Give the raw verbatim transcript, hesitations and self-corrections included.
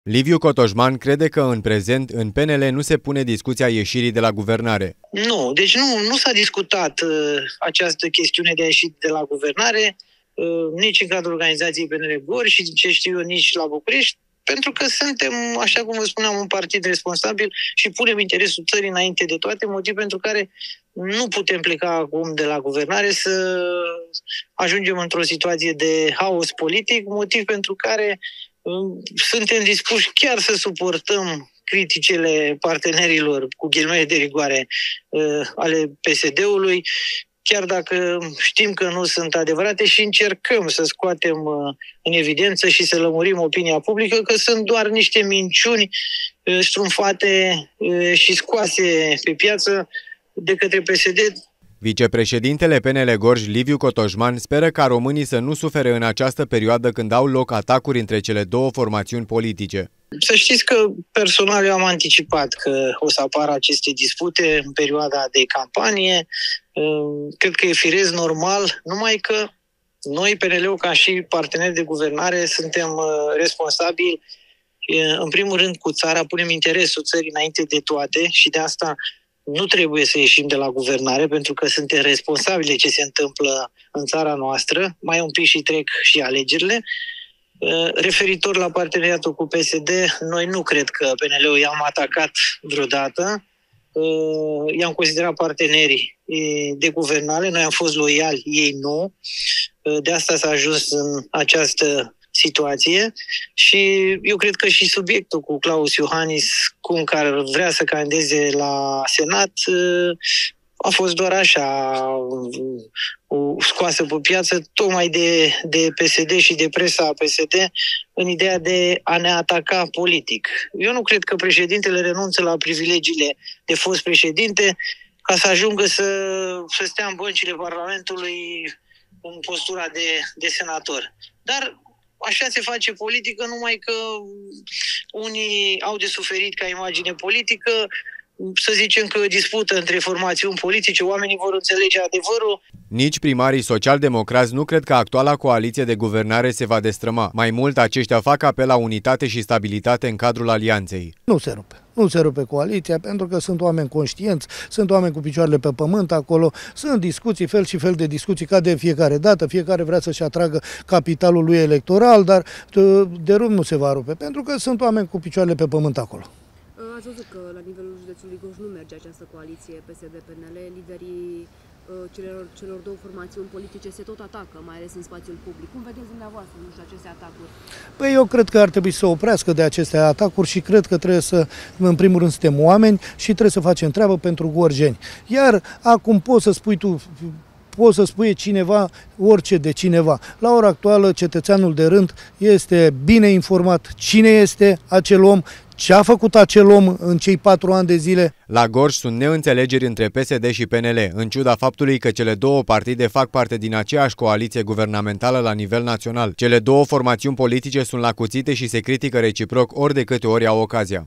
Liviu Cotojman crede că în prezent în P N L nu se pune discuția ieșirii de la guvernare. Nu, deci nu, nu s-a discutat uh, această chestiune de a ieși de la guvernare, uh, nici în cadrul organizației P N L Gorj și ce știu eu, nici la București, pentru că suntem, așa cum vă spuneam, un partid responsabil și punem interesul țării înainte de toate, motiv pentru care nu putem pleca acum de la guvernare să ajungem într-o situație de haos politic, motiv pentru care suntem dispuși chiar să suportăm criticile partenerilor, cu ghilimele de rigoare, ale P S D-ului, chiar dacă știm că nu sunt adevărate și încercăm să scoatem în evidență și să lămurim opinia publică că sunt doar niște minciuni strumfate și scoase pe piață de către P S D. Vicepreședintele P N L Gorj, Liviu Cotojman, speră ca românii să nu sufere în această perioadă când au loc atacuri între cele două formațiuni politice. Să știți că personal eu am anticipat că o să apară aceste dispute în perioada de campanie. Cred că e firesc, normal, numai că noi, P N L-ul, ca și parteneri de guvernare, suntem responsabili, în primul rând, cu țara, punem interesul țării înainte de toate și de asta nu trebuie să ieșim de la guvernare, pentru că suntem responsabili de ce se întâmplă în țara noastră. Mai un pic și trec și alegerile. Referitor la parteneriatul cu P S D, noi nu cred că P N L-ul i-am atacat vreodată. I-am considerat partenerii de guvernare, noi am fost loiali, ei nu. De asta s-a ajuns în această situație și eu cred că și subiectul cu Klaus Iohannis, cum care vrea să candideze la Senat, a fost doar așa scoasă pe piață tocmai de, de P S D și de presa P S D în ideea de a ne ataca politic. Eu nu cred că președintele renunță la privilegiile de fost președinte ca să ajungă să, să stea în băncile Parlamentului în postura de, de senator. Dar așa se face politică, numai că unii au de suferit ca imagine politică, să zicem că dispută între formațiuni politice, oamenii vor înțelege adevărul. Nici primarii social-democrați nu cred că actuala coaliție de guvernare se va destrăma. Mai mult, aceștia fac apel la unitate și stabilitate în cadrul alianței. Nu se rupe. Nu se rupe coaliția, pentru că sunt oameni conștienți, sunt oameni cu picioarele pe pământ acolo, sunt discuții, fel și fel de discuții, ca de fiecare dată, fiecare vrea să-și atragă capitalul lui electoral, dar de rum nu se va rupe, pentru că sunt oameni cu picioarele pe pământ acolo. Ați văzut că la nivelul județului Gorj nu merge această coaliție P S D-P N L, liderii celor, celor două formațiuni politice se tot atacă, mai ales în spațiul public. Cum vedeți dumneavoastră, nu știu, aceste atacuri? Păi eu cred că ar trebui să oprească de aceste atacuri și cred că trebuie să, în primul rând, suntem oameni și trebuie să facem treabă pentru gorjeni. Iar acum poți să spui tu, poți să spui cineva orice de cineva. La ora actuală, cetățeanul de rând este bine informat cine este acel om, ce a făcut acel om în cei patru ani de zile. La Gorj sunt neînțelegeri între P S D și P N L, în ciuda faptului că cele două partide fac parte din aceeași coaliție guvernamentală la nivel național. Cele două formațiuni politice sunt la cuțite și se critică reciproc ori de câte ori au ocazia.